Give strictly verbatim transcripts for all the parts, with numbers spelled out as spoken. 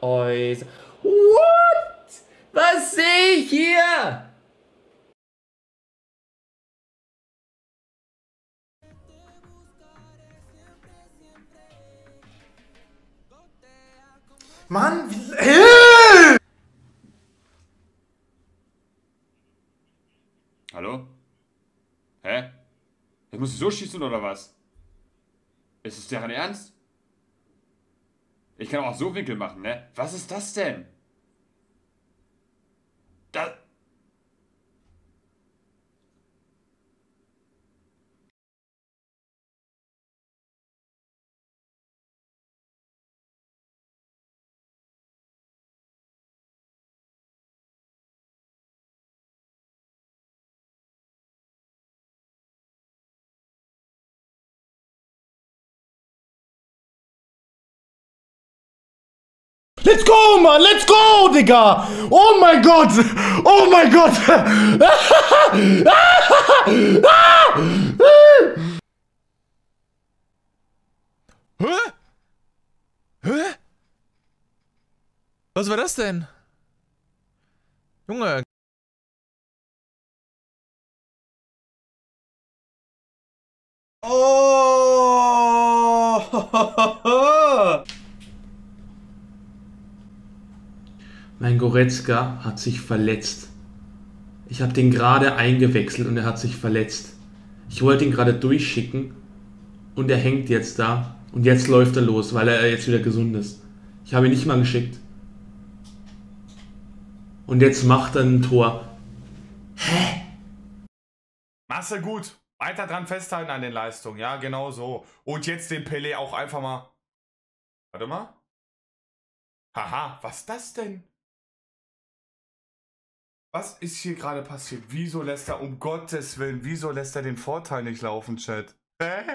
äußern. What? Was sehe ich hier? Mann, wie... Äh! Hallo? Hä? Jetzt musst du so schießen oder was? Ist es deren Ernst? Ich kann auch so Winkel machen, ne? Was ist das denn? Das... Let's go, Mann! Let's go, Digga! Oh mein Gott! Oh mein Gott! Hä? Hä? Was war das denn? Junge. Oh! Mein Goretzka hat sich verletzt. Ich habe den gerade eingewechselt und er hat sich verletzt. Ich wollte ihn gerade durchschicken und er hängt jetzt da. Und jetzt läuft er los, weil er jetzt wieder gesund ist. Ich habe ihn nicht mal geschickt. Und jetzt macht er ein Tor. Hä? Masse gut. Weiter dran festhalten an den Leistungen. Ja, genau so. Und jetzt den Pelé auch einfach mal... Warte mal. Haha, was ist das denn? Was ist hier gerade passiert? Wieso lässt er, um Gottes Willen, wieso lässt er den Vorteil nicht laufen, Chat? Hä?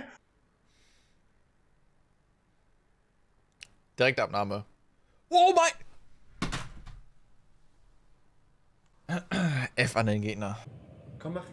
Direktabnahme. Oh mein... F an den Gegner. Komm, mach.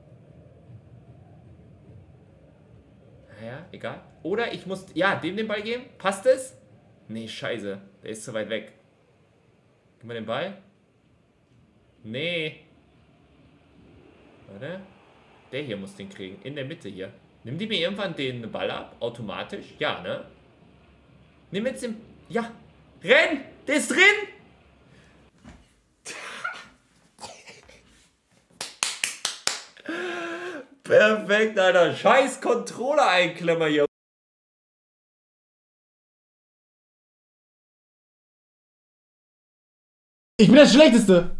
Naja, egal. Oder ich muss... Ja, dem den Ball geben. Passt es? Nee, scheiße. Der ist zu weit weg. Gib mal den Ball. Nee. Warte. Der hier muss den kriegen. In der Mitte hier. Nimm die mir irgendwann den Ball ab? Automatisch? Ja, ne? Nimm jetzt den... Ja. Renn! Der ist drin! Perfekt, Alter. Scheiß Controller-Einklemmer hier. Ich bin der Schlechteste!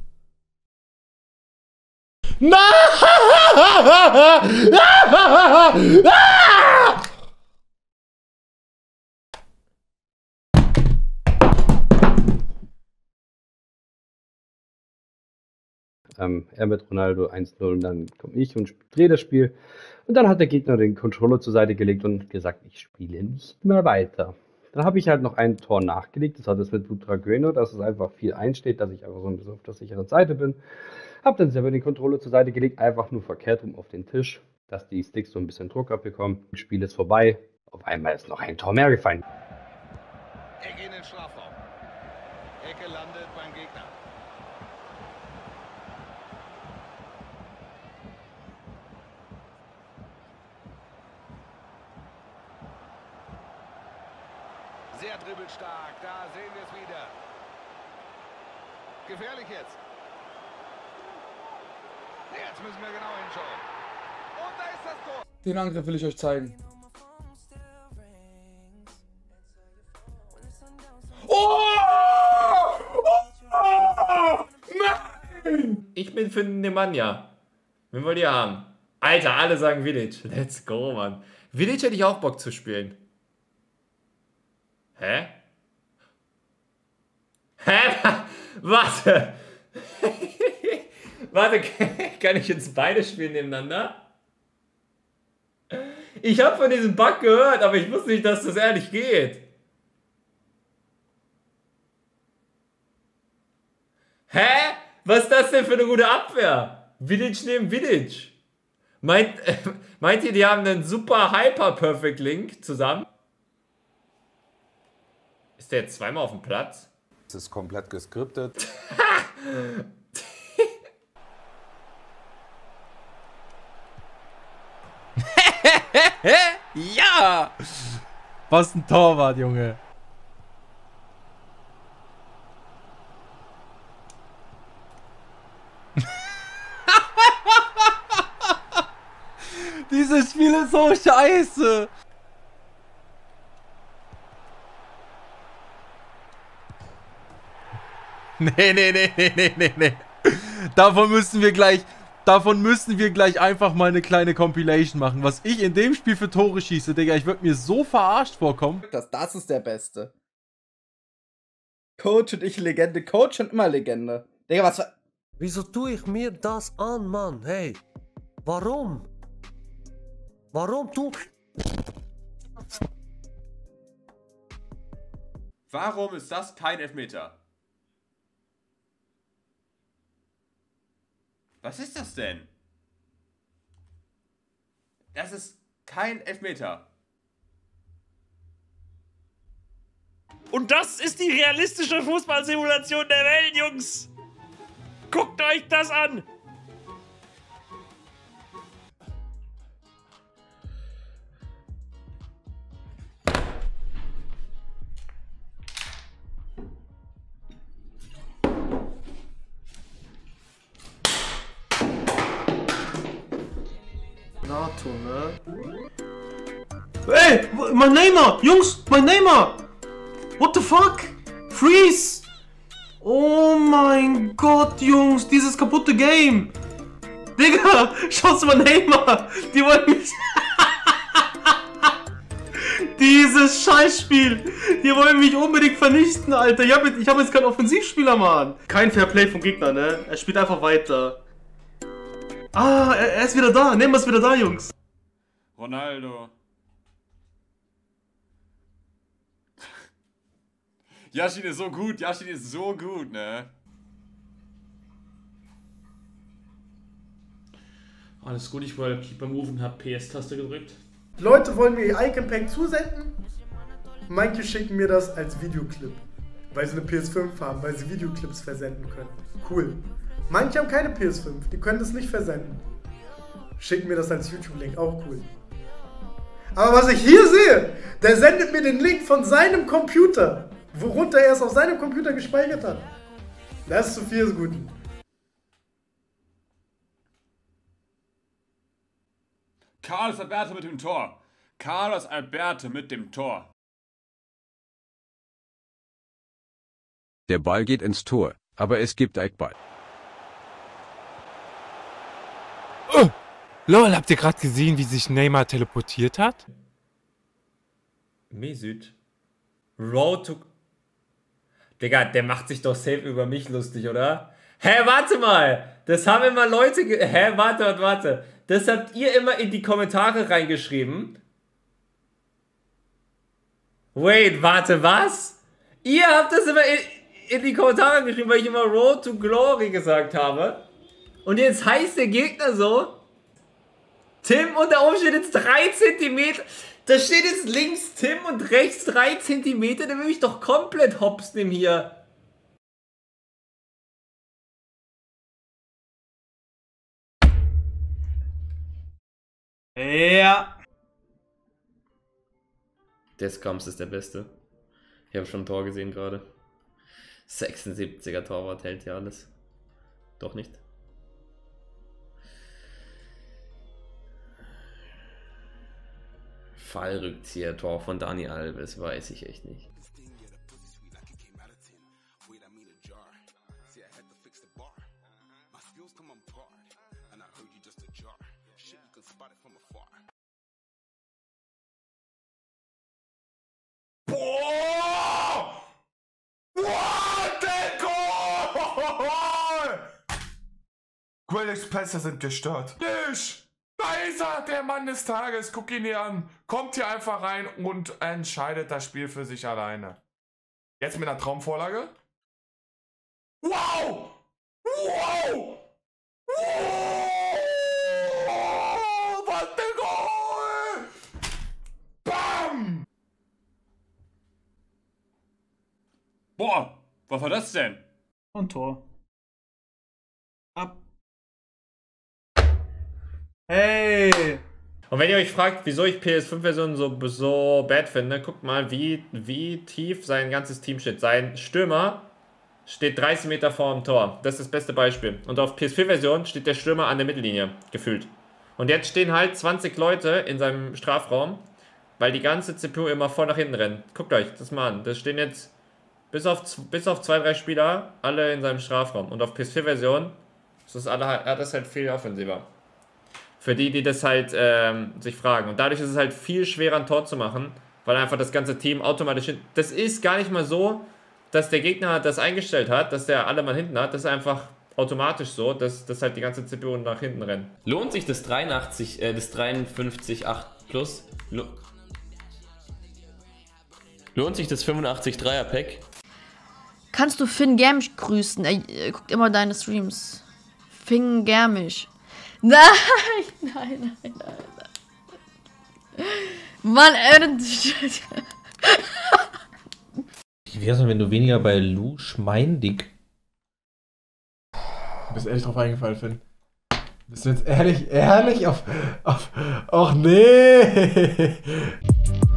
Nein! Ähm, er mit Ronaldo eins null und dann komme ich und drehe das Spiel. Und dann hat der Gegner den Controller zur Seite gelegt und gesagt, ich spiele nicht mehr weiter. Dann habe ich halt noch ein Tor nachgelegt, das hat es mit Butragueno, dass es einfach vier eins steht, dass ich einfach so ein bisschen auf der sicheren Seite bin. Habe dann selber den Controller zur Seite gelegt, einfach nur verkehrt rum auf den Tisch, dass die Sticks so ein bisschen Druck abbekommen. Das Spiel ist vorbei, auf einmal ist noch ein Tor mehr gefallen. Ecke in den Strafraum. Ecke landet beim Gegner. Sehr dribbelstark, da sehen wir es wieder. Gefährlich jetzt. Jetzt müssen wir genau hinschauen. Und da ist das Tor. Den Angriff will ich euch zeigen. Oh! Oh! Nein! Ich bin für Nemanja. Wen wollt ihr haben? Alter, alle sagen Village. Let's go, Mann. Village hätte ich auch Bock zu spielen. Hä? Hä? Warte. Warte, kann ich jetzt beide spielen nebeneinander? Ich habe von diesem Bug gehört, aber ich wusste nicht, dass das ehrlich geht. Hä? Was ist das denn für eine gute Abwehr? Village neben Village. Meint, äh, meint ihr, die haben einen super Hyper-Perfect-Link zusammen? Ist der jetzt zweimal auf dem Platz? Es ist komplett geskriptet. Ja! Was ein Torwart, Junge. Dieses Spiel ist so scheiße. Nee, nee, nee, nee, nee, nee, nee. Davon müssen wir gleich, davon müssen wir gleich einfach mal eine kleine Compilation machen. Was ich in dem Spiel für Tore schieße, Digga, ich würde mir so verarscht vorkommen. Das, das ist der Beste. Coach und ich Legende. Coach und immer Legende. Digga, was war... Wieso tue ich mir das an, Mann? Hey, warum? Warum tu... Warum ist das kein Elfmeter? Was ist das denn? Das ist kein Elfmeter. Und das ist die realistische Fußballsimulation der Welt, Jungs. Guckt euch das an. NATO, ne? Ey, mein Neymar! Jungs, mein Neymar! What the fuck? Freeze! Oh mein Gott, Jungs, dieses kaputte Game! Digga, schaut's mal Neymar! Die wollen mich... Dieses Scheißspiel! Die wollen mich unbedingt vernichten, Alter! Ich habe ich hab jetzt keinen Offensivspieler, Mann! Kein Fairplay vom Gegner, ne? Er spielt einfach weiter. Ah, er, er ist wieder da. Neymar ist wieder da, Jungs. Ronaldo. Yashin ist so gut. Yashin ist so gut, ne? Alles gut, ich wollte Keeper Move und habe P S-Taste gedrückt. Leute wollen mir ihr Icon-Pack zusenden. Manche schicken mir das als Videoclip, weil sie eine P S fünf haben, weil sie Videoclips versenden können. Cool. Manche haben keine P S fünf, die können das nicht versenden. Schicken mir das als YouTube-Link, auch cool. Aber was ich hier sehe, der sendet mir den Link von seinem Computer, worunter er es auf seinem Computer gespeichert hat. Das ist zu viel des Guten. Carlos Alberto mit dem Tor. Carlos Alberto mit dem Tor. Der Ball geht ins Tor, aber es gibt Eckball. Oh, lol, habt ihr gerade gesehen, wie sich Neymar teleportiert hat? Mesut. Road to... Digga, der macht sich doch safe über mich lustig, oder? Hä, warte mal! Das haben immer Leute ge... Hä, warte, warte, warte. Das habt ihr immer in die Kommentare reingeschrieben. Wait, warte, was? Ihr habt das immer in, in die Kommentare geschrieben, weil ich immer Road to Glory gesagt habe. Und jetzt heißt der Gegner so, Tim und da oben steht jetzt drei Zentimeter. Da steht jetzt links Tim und rechts drei Zentimeter. Der will mich doch komplett hops nehmen hier. Ja. Der Scrums ist der Beste. Ich habe schon ein Tor gesehen gerade. sechsundsiebziger Torwart hält ja alles. Doch nicht. Fallrückzieher, Tor von Dani Alves, weiß ich echt nicht. Boah! What the goal! Grealish Pässe sind gestört. Nicht! Da ist er, der Mann des Tages. Guck ihn hier an. Kommt hier einfach rein und entscheidet das Spiel für sich alleine. Jetzt mit einer Traumvorlage. Wow! Wow! Wow! Was der Goal! Bam! Boah! Was war das denn? Und Tor. Ab. Hey! Und wenn ihr euch fragt, wieso ich P S fünf Versionen so, so bad finde, guckt mal, wie, wie tief sein ganzes Team steht. Sein Stürmer steht dreißig Meter vor dem Tor. Das ist das beste Beispiel. Und auf P S vier Version steht der Stürmer an der Mittellinie, gefühlt. Und jetzt stehen halt zwanzig Leute in seinem Strafraum, weil die ganze C P U immer voll nach hinten rennt. Guckt euch das mal an. Das stehen jetzt bis auf, bis auf zwei, drei Spieler alle in seinem Strafraum. Und auf P S vier Version ist das, alle, hat das halt viel offensiver. Für die, die das halt ähm, sich fragen. Und dadurch ist es halt viel schwerer, ein Tor zu machen, weil einfach das ganze Team automatisch hin. Das ist gar nicht mal so, dass der Gegner das eingestellt hat, dass der alle mal hinten hat. Das ist einfach automatisch so, dass, dass halt die ganze C P U nach hinten rennt. Lohnt sich das dreiundachtzig, äh, das dreiundfünfzig Komma acht Plus? Lo Lohnt sich das fünfundachtzig Dreier Pack? Kannst du Finn Germisch grüßen? Er, er guckt immer deine Streams. Finn Germisch. Nein, nein, nein, nein. Mann, ey. Wie wär's denn, wenn du weniger bei Lu schmeindig? Du bist ehrlich drauf eingefallen, Finn. Bist du jetzt ehrlich, ehrlich auf. auf. Och nee!